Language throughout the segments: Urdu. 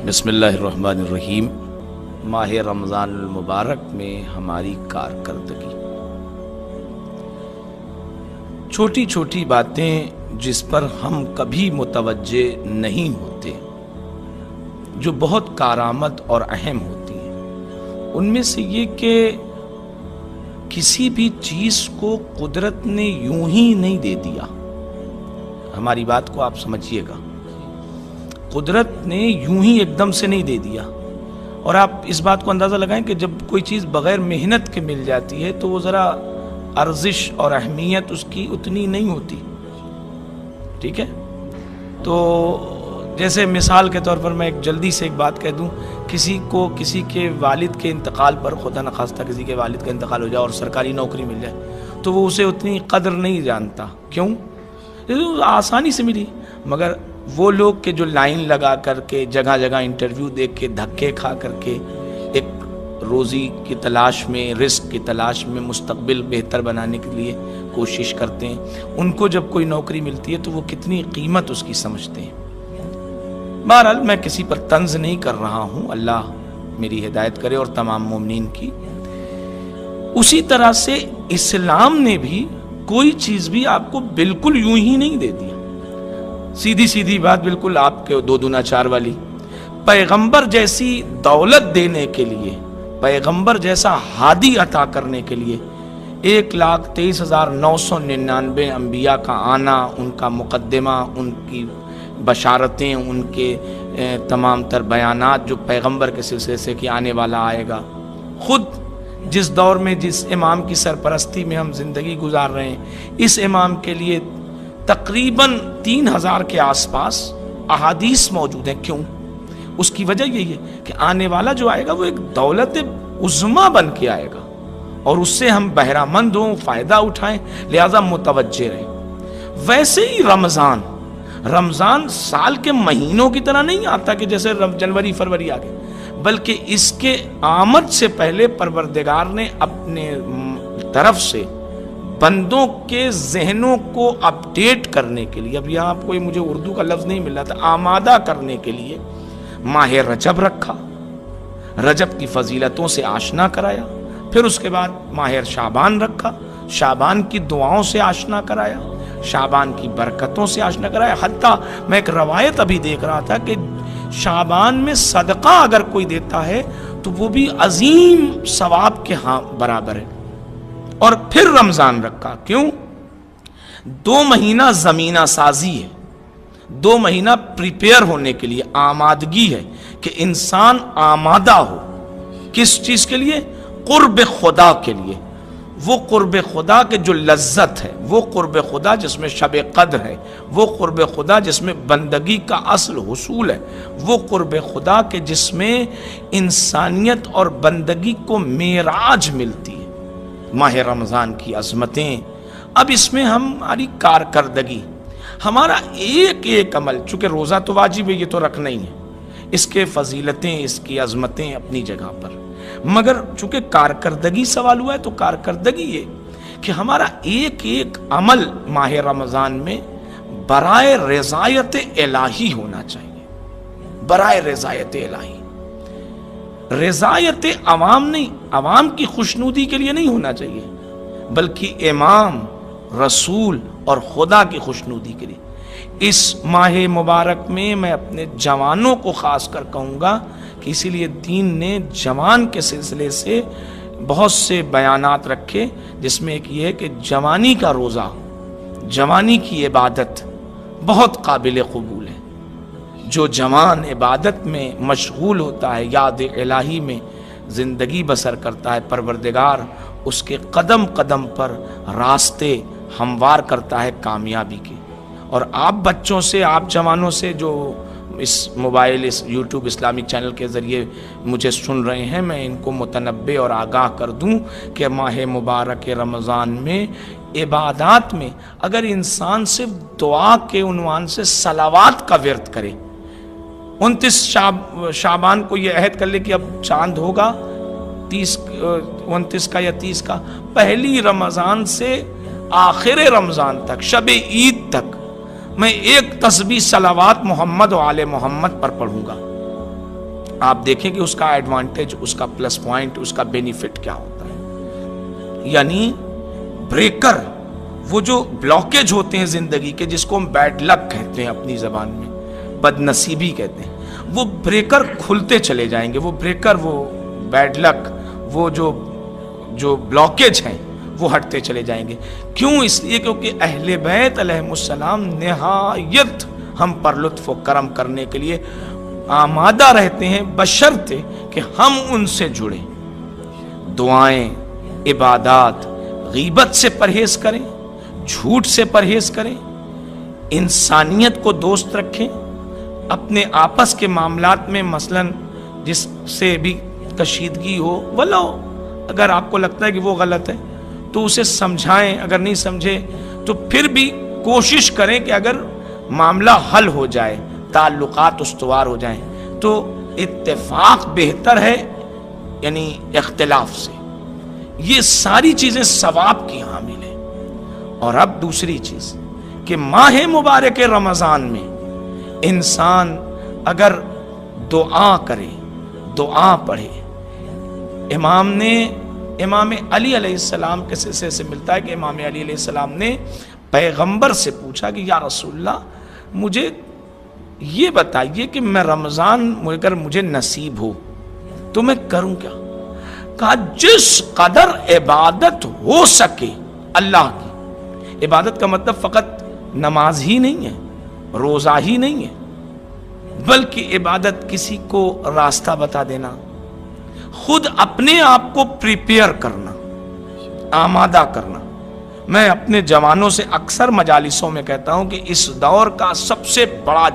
بسم اللہ الرحمن الرحیم۔ ماہ رمضان المبارک میں ہماری کارکردگی، چھوٹی چھوٹی باتیں جس پر ہم کبھی متوجہ نہیں ہوتے، جو بہت کارآمد اور اہم ہوتی ہیں، ان میں سے یہ کہ کسی بھی چیز کو قدرت نے یوں ہی نہیں دے دیا۔ ہماری بات کو آپ سمجھیے گا، قدرت نے یوں ہی ایک دم سے نہیں دے دیا۔ اور آپ اس بات کو اندازہ لگائیں کہ جب کوئی چیز بغیر محنت کے مل جاتی ہے تو وہ ذرا ارزش اور اہمیت اس کی اتنی نہیں ہوتی، ٹھیک ہے؟ تو جیسے مثال کے طور پر میں ایک جلدی سے ایک بات کہہ دوں، کسی کے والد کے انتقال پر، خدا نخواستہ کسی کے والد کا انتقال ہو جائے اور سرکاری نوکری مل جائے تو وہ اسے اتنی قدر نہیں جانتا۔ کیوں؟ آسانی سے ملی، مگر وہ لوگ کے جو لائن لگا کر کے جگہ جگہ انٹرویو دے کے دھکے کھا کر کے ایک روزی کی تلاش میں، رزق کی تلاش میں، مستقبل بہتر بنانے کے لیے کوشش کرتے ہیں، ان کو جب کوئی نوکری ملتی ہے تو وہ کتنی قیمت اس کی سمجھتے ہیں۔ بہرحال میں کسی پر طنز نہیں کر رہا ہوں، اللہ میری ہدایت کرے اور تمام مومنین کی۔ اسی طرح سے اسلام نے بھی کوئی چیز بھی آپ کو بالکل یوں ہی نہیں دے دیا، سیدھی بات، بالکل آپ کے 2 دونا 4 والی۔ پیغمبر جیسی دولت دینے کے لیے، پیغمبر جیسا ہادی عطا کرنے کے لیے 1,23,999 انبیاء کا آنا، ان کا مقدمہ، ان کی بشارتیں، ان کے تمام تر بیانات جو پیغمبر کے سلسلے سے کہ آنے والا آئے گا۔ خود جس دور میں، جس امام کی سرپرستی میں ہم زندگی گزار رہے ہیں، اس امام کے لیے تقریباً 3000 کے آس پاس احادیث موجود ہیں۔ کیوں؟ اس کی وجہ یہی ہے کہ آنے والا جو آئے گا وہ ایک دولت عظمیٰ بن کے آئے گا، اور اس سے ہم بہرہ مند ہوں، فائدہ اٹھائیں، لہذا متوجہ رہیں۔ ویسے ہی رمضان سال کے مہینوں کی طرح نہیں آتا کہ جیسے جنوری فروری آگے، بلکہ اس کے آمد سے پہلے پروردگار نے اپنے طرف سے بندوں کے ذہنوں کو اپڈیٹ کرنے کے لیے، اب یہاں کوئی مجھے اردو کا لفظ نہیں مل رہا تھا، آمادہ کرنے کے لیے ماہ رجب رکھا، رجب کی فضیلتوں سے آشنا کرایا، پھر اس کے بعد ماہ شعبان رکھا، شعبان کی دعاؤں سے آشنا کرایا، شعبان کی برکتوں سے آشنا کرایا۔ حتیٰ میں ایک روایت ابھی دیکھ رہا تھا کہ شعبان میں صدقہ اگر کوئی دیتا ہے تو وہ بھی عظیم ثواب کے ہاں برابر ہے۔ اور پھر رمضان رکھا، کیوں؟ 2 مہینہ زمینہ سازی ہے، 2 مہینہ پریپیئر ہونے کے لیے، آمادگی ہے کہ انسان آمادہ ہو۔ کس چیز کے لیے؟ قرب خدا کے لیے۔ وہ قرب خدا کے جو لذت ہے، وہ قرب خدا جس میں شب قدر ہے، وہ قرب خدا جس میں بندگی کا اصل حصول ہے، وہ قرب خدا کے جس میں انسانیت اور بندگی کو معراج ملتی ہے۔ ماہ رمضان کی عظمتیں، اب اس میں ہماری کارکردگی، ہمارا ایک عمل، چونکہ روزہ تو واجب ہے، یہ تو رکھنا ہی ہے، اس کے فضیلتیں، اس کی عظمتیں اپنی جگہ پر، مگر چونکہ کارکردگی سوال ہوا ہے تو کارکردگی یہ کہ ہمارا ایک عمل ماہ رمضان میں برائے رضایت الہی ہونا چاہیے، برائے رضایت الہی، رضایت عوام نہیں، عوام کی خوشنودی کے لیے نہیں ہونا چاہیے، بلکہ امام، رسول اور خدا کی خوشنودی کے لیے۔ اس ماہ مبارک میں میں اپنے جوانوں کو خاص کر کہوں گا کہ اسی لیے دین نے جوان کے سلسلے سے بہت سے بیانات رکھے، جس میں ایک یہ ہے کہ جوانی کا روزہ، جوانی کی عبادت بہت قابل قبول ہے۔ جو جوان عبادت میں مشغول ہوتا ہے، یاد الہی میں زندگی بسر کرتا ہے، پروردگار اس کے قدم قدم پر راستے ہموار کرتا ہے کامیابی کے۔ اور آپ بچوں سے، آپ جوانوں سے جو اس موبائل، اس یوٹیوب اسلامک چینل کے ذریعے مجھے سن رہے ہیں، میں ان کو متنبہ اور آگاہ کر دوں کہ ماہ مبارک رمضان میں عبادات میں اگر انسان صرف دعا کے عنوان سے صلوات کا ورد کرے، 29 شعبان کو یہ عہد کر لے کہ اب چاند ہوگا 29 کا یا 30 کا، پہلی رمضان سے آخر رمضان تک، شب عید تک میں 1 تسبیح صلوات محمد و آل محمد پر پڑھوں گا، آپ دیکھیں کہ اس کا ایڈوانٹیج، اس کا پلس پوائنٹ، اس کا بینیفٹ کیا ہوتا ہے. یعنی بریکر، وہ جو بلاکیج ہوتے ہیں زندگی کے، جس کو ہم بیڈ لک کہتے ہیں اپنی زبان میں، بد نصیبی کہتے ہیں، وہ بریکر کھلتے چلے جائیں گے. وہ بریکر، وہ بیڈ لک، وہ جو بلاکیج ہیں وہ ہٹتے چلے جائیں گے. کیوں؟ اس لیے کیونکہ اہل بیت علیہم السلام نہایت ہم پر لطف و کرم کرنے کے لیے آمادہ رہتے ہیں، بشرطے کہ ہم ان سے جڑیں. دعائیں، عبادات، غیبت سے پرہیز کریں، جھوٹ سے پرہیز کریں، انسانیت کو دوست رکھیں، اپنے آپس کے معاملات میں مثلاً جس سے بھی کشیدگی ہو، ولو اگر آپ کو لگتا ہے کہ وہ غلط ہے تو اسے سمجھائیں، اگر نہیں سمجھے تو پھر بھی کوشش کریں کہ اگر معاملہ حل ہو جائے، تعلقات استوار ہو جائیں، تو اتفاق بہتر ہے یعنی اختلاف سے. یہ ساری چیزیں ثواب کی حامل ہیں. اور اب دوسری چیز کہ ماہ مبارک رمضان میں انسان اگر دعا کرے، دعا پڑھے، امام علی علیہ السلام کے سلسلے سے ملتا ہے کہ امام علی علیہ السلام نے پیغمبر سے پوچھا کہ یا رسول اللہ مجھے یہ بتائیے کہ میں رمضان اگر مجھے نصیب ہو تو میں کروں کیا؟ کہا جس قدر عبادت ہو سکے اللہ کی. عبادت کا مطلب فقط نماز ہی نہیں ہے، روزہ ہی نہیں ہے، بلکہ عبادت کسی کو راستہ بتا دینا، خود اپنے آپ کو پریپیئر کرنا، آمادہ کرنا. میں اپنے جوانوں سے اکثر مجالسوں میں کہتا ہوں کہ اس دور کا سب سے بڑا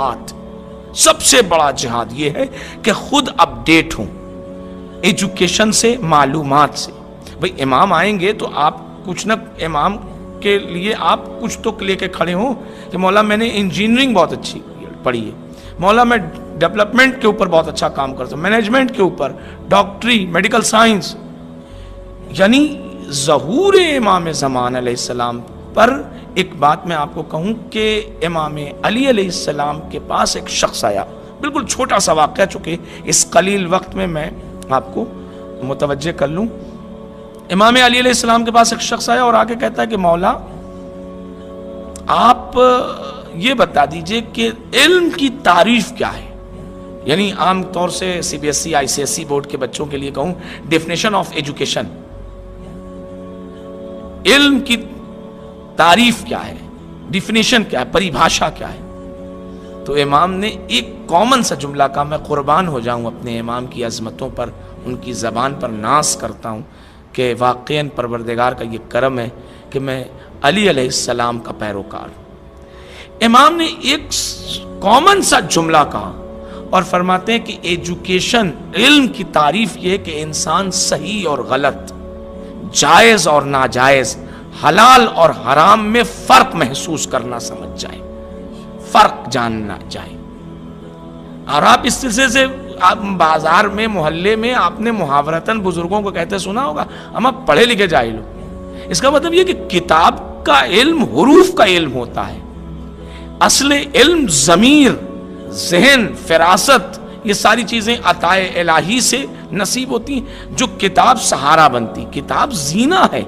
جہاد یہ ہے کہ خود اپڈیٹ ہوں ایجوکیشن سے، معلومات سے. بھئی امام آئیں گے تو آپ کچھ نہ امام کے لیے آپ کچھ تو لے کے کھڑے ہوں کہ مولا میں نے انجینئرنگ بہت اچھی پڑھی ہے، مولا میں ڈیولپمنٹ کے اوپر بہت اچھا کام کرتا ہوں، مینجمنٹ کے اوپر، ڈاکٹری، میڈیکل سائنس. یعنی ظہور امام زمان علیہ السلام پر ایک بات میں آپ کو کہوں کہ امام علی علیہ السلام کے پاس ایک شخص آیا، بالکل چھوٹا سا واقعہ، چونکہ اس قلیل وقت میں آپ کو متوجہ کر لوں. امام علی علیہ السلام کے پاس ایک شخص آیا اور آگے کہتا ہے کہ مولا آپ یہ بتا دیجئے کہ علم کی تعریف کیا ہے. یعنی عام طور سے C B S C, I C S C board کے بچوں کے لیے کہوں، ڈیفینیشن آف ایجوکیشن، علم کی تعریف کیا ہے، ڈیفینیشن کیا ہے، پریبھاشا کیا ہے. تو امام نے ایک کامن سا جملہ کہا. میں قربان ہو جاؤں اپنے امام کی عظمتوں پر، ان کی زبان پر ناز کرتا ہوں کہ واقعاً پروردگار کا یہ کرم ہے کہ میں علی علیہ السلام کا پیروکار. امام نے ایک کامن سا جملہ کہا اور فرماتے ہیں کہ ایجوکیشن، علم کی تعریف یہ ہے کہ انسان صحیح اور غلط، جائز اور ناجائز، حلال اور حرام میں فرق محسوس کرنا سمجھ جائے، فرق جاننا جائے. اور آپ اس سلسلے سے آپ بازار میں، محلے میں آپ نے محاورتاً بزرگوں کو کہتے سنا ہوگا، ہم اب پڑھے لکھے جاہل ہو. اس کا مطلب یہ کہ کتاب کا علم حروف کا علم ہوتا ہے. اصل علم ضمیر، ذہن، فراست، یہ ساری چیزیں عطائے الہی سے نصیب ہوتی ہیں. جو کتاب سہارا بنتی، کتاب زینہ ہے.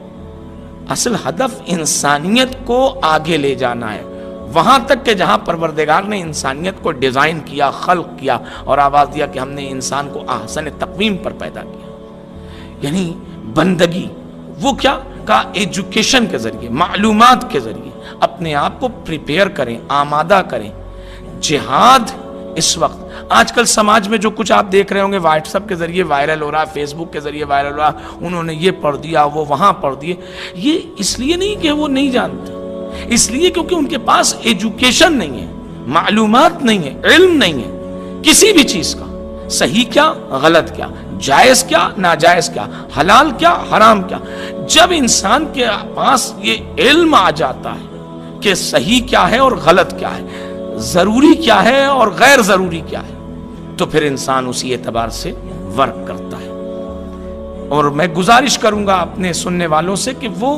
اصل ہدف انسانیت کو آگے لے جانا ہے، وہاں تک کہ جہاں پروردگار نے انسانیت کو ڈیزائن کیا، خلق کیا اور آواز دیا کہ ہم نے انسان کو احسن تقویم پر پیدا کیا. یعنی بندگی، وہ کیا کہا؟ ایجوکیشن کے ذریعے، معلومات کے ذریعے اپنے آپ کو پریپیئر کریں، آمادہ کریں. جہاد اس وقت آج کل سماج میں جو کچھ آپ دیکھ رہے ہوں گے، واٹس ایپ کے ذریعے وائرل ہو رہا، فیس بک کے ذریعے وائرل ہو رہا، انہوں نے یہ پڑھ دیا، وہ وہاں پڑھ دیے. یہ اس لیے نہیں کہ وہ نہیں جانتے، اس لیے کیونکہ ان کے پاس ایجوکیشن نہیں ہے، معلومات نہیں ہے، علم نہیں ہے کسی بھی چیز کا. صحیح کیا، غلط کیا، جائز کیا، ناجائز کیا، حلال کیا، حرام کیا. جب انسان کے پاس یہ علم آ جاتا ہے کہ صحیح کیا ہے اور غلط کیا ہے، ضروری کیا ہے اور غیر ضروری کیا ہے، تو پھر انسان اسی اعتبار سے ورک کرتا ہے. اور میں گزارش کروں گا اپنے سننے والوں سے کہ وہ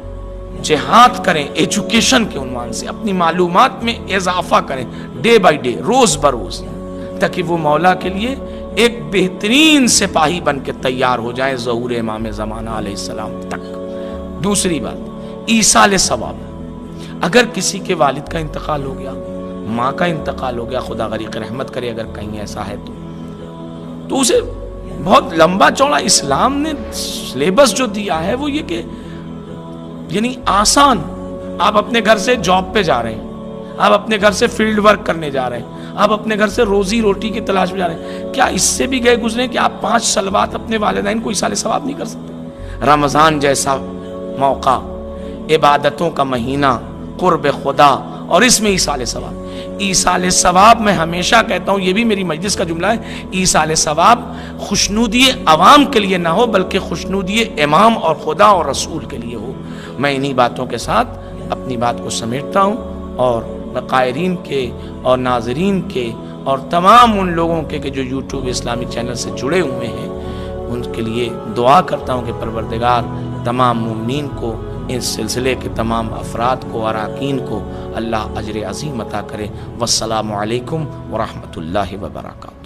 جہاد کریں، ایجوکیشن کے عنوان سے اپنی معلومات میں اضافہ کریں، ڈے بائی ڈے، روز بروز، تک کہ وہ مولا کے لیے ایک بہترین سپاہی بن کے تیار ہو جائیں ظہور امام زمانہ علیہ السلام تک۔ دوسری بات، ایصال ثواب۔ اگر کسی کے والد کا انتقال ہو گیا، ماں کا انتقال ہو گیا، خدا غریق رحمت کرے اگر کہیں ایسا ہے تو اسے بہت لمبا چوڑا اسلام نے سلیبس جو دیا ہے وہ یہ کہ یعنی آسان، آپ اپنے گھر سے جاب پہ جا رہے ہیں، آپ اپنے گھر سے فیلڈ ورک کرنے جا رہے ہیں، آپ اپنے گھر سے روزی روٹی کی تلاش میں جا رہے ہیں، کیا اس سے بھی گئے گزرے کہ آپ 5 صلوات اپنے والدین کو ایصال ثواب نہیں کر سکتے؟ رمضان جیسا موقع، عبادتوں کا مہینہ، قرب خدا، اور اس میں ایصال ثواب۔ ایصال ثواب میں ہمیشہ کہتا ہوں، یہ بھی میری مجلس کا جملہ ہے، ایصال ثواب خوشنودی عوام کے لیے نہ ہو بلکہ خوشنودی امام اور خدا اور رسول کے لیے ہو۔ میں انہی باتوں کے ساتھ اپنی بات کو سمیٹتا ہوں، اور میں قائرین کے اور ناظرین کے اور تمام ان لوگوں کے کہ جو یوٹیوب اسلامی چینل سے جڑے ہوئے ہیں ان کے لیے دعا کرتا ہوں کہ پروردگار تمام مومنین کو، اس سلسلے کے تمام افراد کو، اراکین کو اللہ اجر عظیم عطا کرے۔ والسلام علیکم ورحمۃ اللہ وبرکاتہ۔